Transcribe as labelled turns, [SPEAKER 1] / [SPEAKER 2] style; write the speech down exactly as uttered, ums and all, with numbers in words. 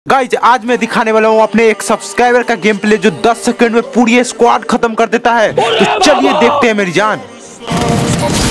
[SPEAKER 1] Guys आज मैं दिखाने वाला हूँ अपने एक सब्सक्राइबर का गेम प्ले जो दस सेकंड में पूरी स्क्वाड खत्म कर देता है। तो चलिए देखते हैं मेरी जान।